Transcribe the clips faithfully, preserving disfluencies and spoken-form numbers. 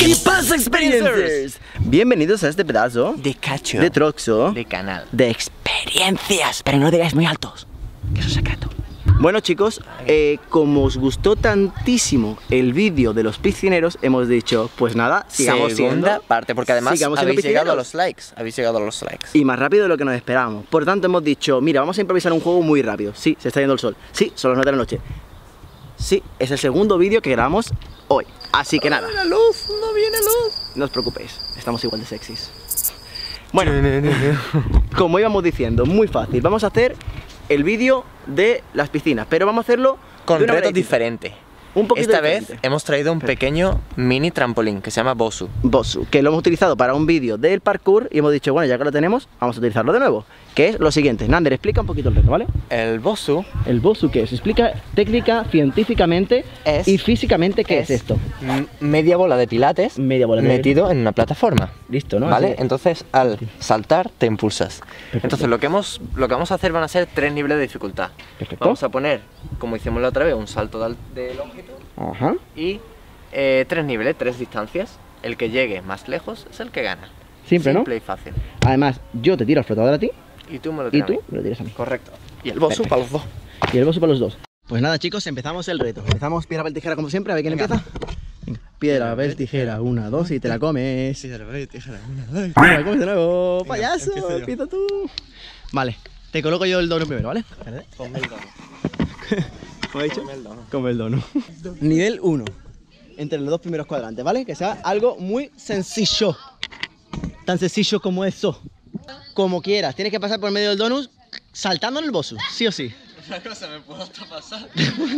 ¿Qué pasa, experiencers? Bienvenidos a este pedazo de cacho, de troxo, de canal, de experiencias. Pero no digáis muy altos, que eso es secreto. Bueno, chicos, eh, como os gustó tantísimo el vídeo de los piscineros, hemos dicho, pues nada, sigamos segunda siendo, parte, porque además sigamos siendo habéis llegado a piscineros. los likes, habéis llegado a los likes. Y más rápido de lo que nos esperábamos. Por tanto, hemos dicho, mira, vamos a improvisar un juego muy rápido. Sí, se está yendo el sol. Sí, son las nueve de la noche. Sí, es el segundo vídeo que grabamos hoy. Así que nada. No viene luz, no viene luz. No os preocupéis, estamos igual de sexys. Bueno, como íbamos diciendo, muy fácil. Vamos a hacer el vídeo de las piscinas, pero vamos a hacerlo con de una reto manera diferente. Un poquito Esta diferente. vez hemos traído un pequeño mini trampolín que se llama Bosu. Bosu, que lo hemos utilizado para un vídeo del parkour y hemos dicho, bueno, ya que lo tenemos, vamos a utilizarlo de nuevo. Que es lo siguiente. Nander, explica un poquito el reto, ¿vale? El Bosu El Bosu, ¿qué es? Explica técnica, científicamente Es- y físicamente qué es, es esto. m- media bola de pilates Media bola de metido en una plataforma. Listo, ¿no? ¿Vale? Así- Entonces al saltar te impulsas. Perfecto. Entonces lo que, hemos, lo que vamos a hacer van a ser tres niveles de dificultad. Perfecto. Vamos a poner, como hicimos la otra vez, un salto de, al- de longitud Ajá. y eh, tres niveles, tres distancias. El que llegue más lejos es el que gana. Simple, ¿no? Simple y fácil. Además, yo te tiro al flotador a ti Y tú me lo y tiras a tú mí. me lo tiras a mí. Correcto. Y el Bosu Perfecto. para los dos. Y el Bosu para los dos. Pues nada, chicos, empezamos el reto. Empezamos piedra, papel, tijera como siempre. A ver quién Venga. empieza. Venga. Piedra, papel, tijera. Una, dos y te la comes. Tijera, tijera, una, dos. Te la comes de nuevo. Venga, Payaso, empiezo yo. empieza tú. Vale, te coloco yo el dono primero, ¿vale? Ponme el dono. ¿Cómo he dicho? Ponme el dono. Como el dono. Nivel uno. Entre los dos primeros cuadrantes, ¿vale? Que sea algo muy sencillo. Tan sencillo como eso. Como quieras. Tienes que pasar por medio del donut saltando en el Bosu, sí o sí. Una cosa me puedo hasta pasar.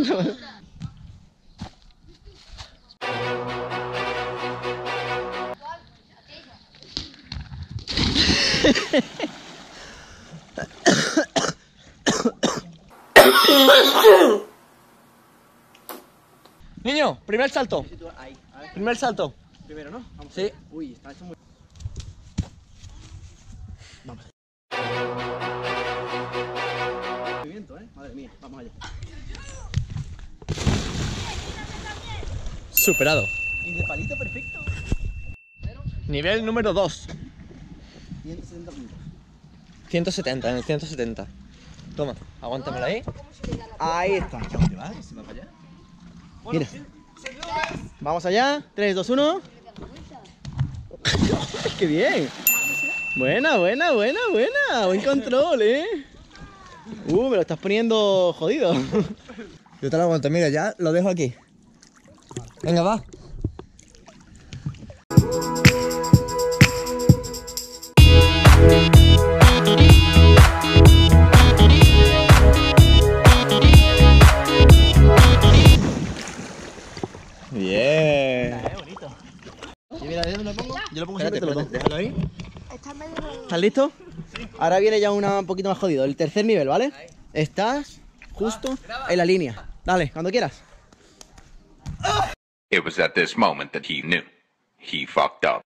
Niño, primer salto. Primer salto. Primero, ¿no? Vamos. Sí. Uy, está hecho muy... Vamos. Movimiento, ¿eh? Madre mía, vamos allá. Superado. Y de palito perfecto. Nivel número dos. ciento setenta puntos. ciento setenta, en el ciento setenta. Toma, aguántamela ahí. Ahí está. Mira. Vamos allá. tres, dos, uno. ¡Qué bien! Buena, buena, buena, buena. Buen control, ¿eh? Uh, me lo estás poniendo jodido. Yo te lo aguanto, mira, ya lo dejo aquí. Venga, va. Bien. Es bonito. Y mira, ¿dónde lo pongo? Yo lo pongo Espérate, siempre, te lo espérate, pongo. déjalo ahí. ¿Estás listo? Ahora viene ya una un poquito más jodido. El tercer nivel, ¿vale? Estás justo en la línea. Dale, cuando quieras. It was at this moment that he knew. He fucked up.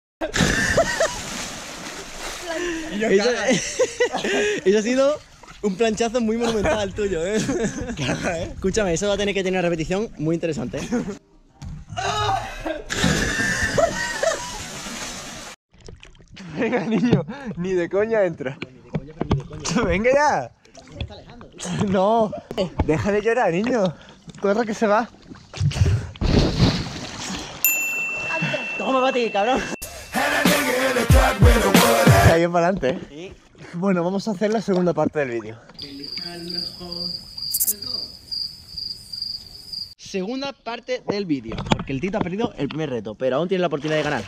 Eso, eso ha sido un planchazo muy monumental tuyo, ¿eh? Escúchame, eso va a tener que tener una repetición muy interesante, ¿eh? Venga, niño, ni de coña entra. Venga ya. No, deja de llorar, niño. Corre que se va. Toma, Mati, cabrón. Ahí en para adelante. ¿Eh? Bueno, vamos a hacer la segunda parte del vídeo. Segunda parte del vídeo, porque el Tito ha perdido el primer reto, pero aún tiene la oportunidad de ganar.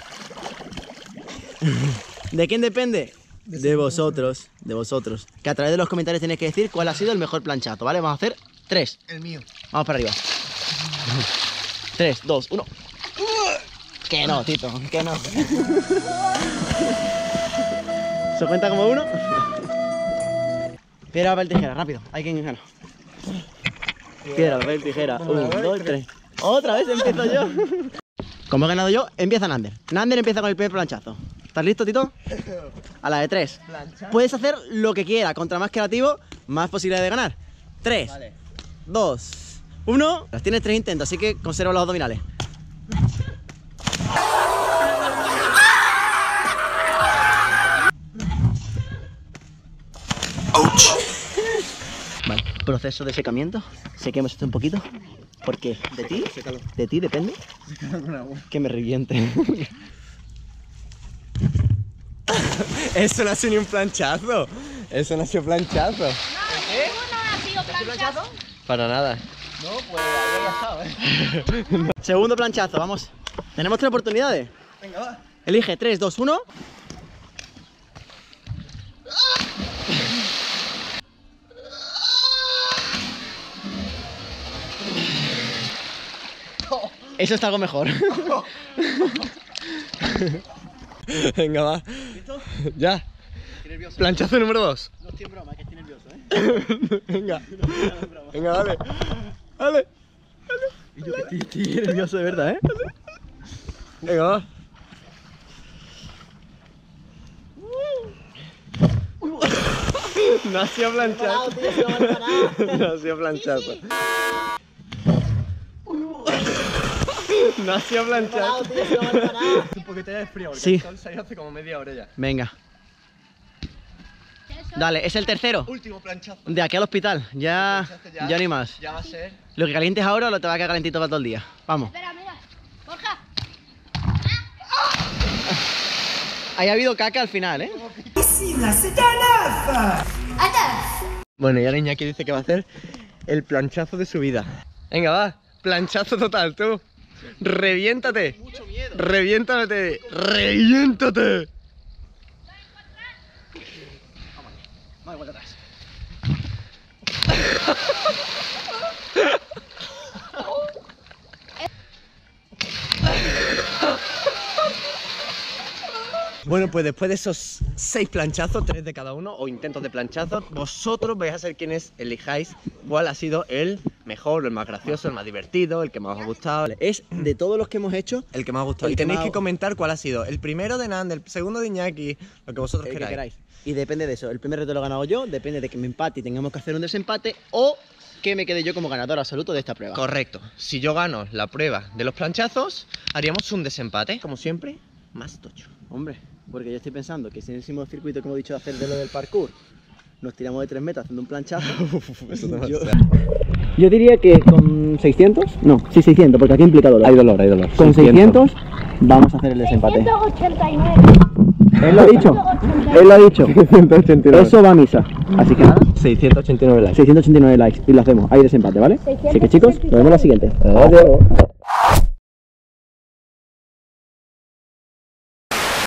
¿De quién depende? De vosotros, de vosotros. Que a través de los comentarios tenéis que decir cuál ha sido el mejor planchazo, ¿vale? Vamos a hacer tres. El mío. Vamos para arriba. tres, dos, uno. Que no, Tito, que no. ¿Se cuenta como uno? Piedra, papel, tijera, rápido. Hay quien gana. Piedra, papel, tijera. Uno, dos, tres. Otra vez empiezo yo. Como he ganado yo, empieza Nander. Nander empieza con el primer planchazo. ¿Estás listo, Tito? A la de tres. Puedes hacer lo que quieras. Contra más creativo, más posibilidad de ganar. Tres, Vale. dos, uno. Tienes tres intentos, así que conserva los abdominales. Proceso de secamiento. Sequemos esto un poquito. Porque de ti, Sécalo. de ti depende Sécalo con agua. que me reviente. Eso no ha sido ni un planchazo. Eso no ha sido planchazo. No, ninguno ha sido planchazo. Para nada. No, pues ya está, ¿eh? Segundo planchazo, vamos. Tenemos tres oportunidades. Venga, va. Elige tres, dos, uno. Eso está algo mejor. Venga, va. ¿Listo? Ya. Estoy nervioso. Planchazo número dos. No estoy en broma, es que estoy nervioso, ¿eh? Venga. No estoy en broma. Venga, dale. Dale. Y yo que estoy, estoy nervioso de verdad, ¿eh? Venga, va. No ha sido planchazo. No ha sido planchazo. No ha sido planchazo. Un poquito ya de frío, porque Sí. el sol se ha ido hace como media hora ya. Venga. Dale, es el tercero. Último planchazo. De aquí al hospital. Ya, Planchazo ya ni más. Ya va a ser. Lo que calientes ahora lo te va a quedar calentito para todo el día. Vamos. Espera, mira. Borja. Ahí ha habido caca al final, ¿eh? Bueno, y ahora Iñaki dice que va a hacer el planchazo de su vida. Venga, va. Planchazo total, tú. Reviéntate. Mucho miedo. Reviéntate. Reviéntate. Vamos, vuelta atrás. Bueno, pues después de esos seis planchazos, tres de cada uno, o intentos de planchazos, vosotros vais a ser quienes elijáis cuál ha sido el mejor, el más gracioso, el más divertido, el que más os ha gustado. Es de todos los que hemos hecho, El que más os ha gustado. El Y que tenéis más- que comentar cuál ha sido el primero de Nand, el segundo de Iñaki, lo que vosotros el que queráis. queráis. Y depende de eso. El primer reto lo he ganado yo, depende de que me empate y tengamos que hacer un desempate, o que me quede yo como ganador absoluto de esta prueba. Correcto. Si yo gano la prueba de los planchazos, haríamos un desempate, como siempre, más tocho. Hombre, porque yo estoy pensando que si en el mismo circuito que hemos dicho de hacer de lo del parkour, nos tiramos de tres metros haciendo un planchazo. Eso te yo, yo diría que con seiscientos, no, sí seiscientos, porque aquí implica dolor. Hay dolor, hay dolor. Con seiscientos vamos a hacer el desempate. ciento ochenta y nueve. Él lo ha dicho, él lo ha dicho. seiscientos ochenta y nueve. Eso va a misa. Así que nada, seiscientos ochenta y nueve likes. seiscientos ochenta y nueve likes y lo hacemos. Hay desempate, ¿vale? Así que chicos, nos vemos en la siguiente. Adiós.